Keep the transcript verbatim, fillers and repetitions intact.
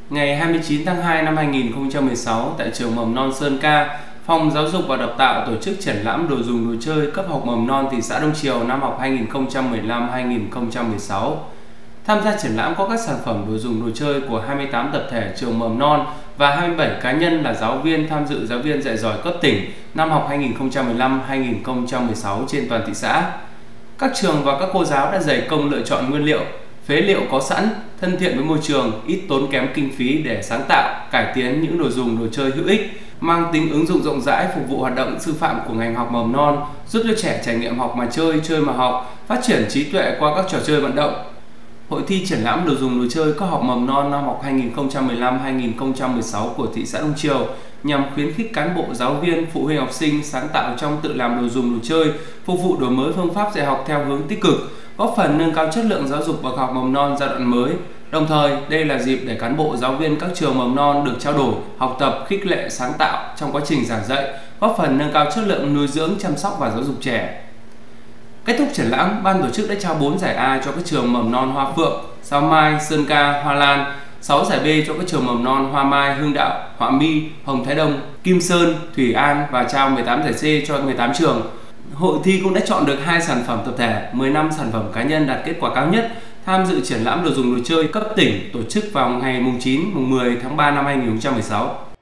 Ngày hai mươi chín tháng hai năm hai nghìn không trăm mười sáu, tại trường mầm non Sơn Ca, Phòng Giáo dục và Đào tạo tổ chức triển lãm đồ dùng đồ chơi cấp học mầm non thị xã Đông Triều năm học hai nghìn không trăm mười lăm hai nghìn không trăm mười sáu. Tham gia triển lãm có các sản phẩm đồ dùng đồ chơi của hai mươi tám tập thể trường mầm non và hai mươi bảy cá nhân là giáo viên tham dự giáo viên dạy giỏi cấp tỉnh năm học hai nghìn không trăm mười lăm hai nghìn không trăm mười sáu trên toàn thị xã. Các trường và các cô giáo đã dày công lựa chọn nguyên liệu, phế liệu có sẵn, thân thiện với môi trường, ít tốn kém kinh phí để sáng tạo, cải tiến những đồ dùng đồ chơi hữu ích, mang tính ứng dụng rộng rãi phục vụ hoạt động sư phạm của ngành học mầm non, giúp cho trẻ trải nghiệm học mà chơi, chơi mà học, phát triển trí tuệ qua các trò chơi vận động. Hội thi triển lãm đồ dùng đồ chơi cấp học mầm non năm học hai nghìn không trăm mười lăm hai nghìn không trăm mười sáu của thị xã Đông Triều nhằm khuyến khích cán bộ, giáo viên, phụ huynh học sinh sáng tạo trong tự làm đồ dùng đồ chơi, phục vụ đổi mới phương pháp dạy học theo hướng tích cực, góp phần nâng cao chất lượng giáo dục bậc học mầm non giai đoạn mới. Đồng thời, đây là dịp để cán bộ, giáo viên các trường mầm non được trao đổi, học tập, khích lệ sáng tạo trong quá trình giảng dạy, góp phần nâng cao chất lượng nuôi dưỡng, chăm sóc và giáo dục trẻ. Kết thúc triển lãm, ban tổ chức đã trao bốn giải A cho các trường mầm non Hoa Phượng, Sao Mai, Sơn Ca, Hoa Lan, sáu giải B cho các trường mầm non Hoa Mai, Hưng Đạo, Họa Mi, Hồng Thái Đông, Kim Sơn, Thủy An và trao mười tám giải C cho mười tám trường. Hội thi cũng đã chọn được hai sản phẩm tập thể, mười lăm sản phẩm cá nhân đạt kết quả cao nhất tham dự triển lãm đồ dùng đồ chơi cấp tỉnh tổ chức vào ngày chín, mười tháng ba năm hai nghìn không trăm mười sáu.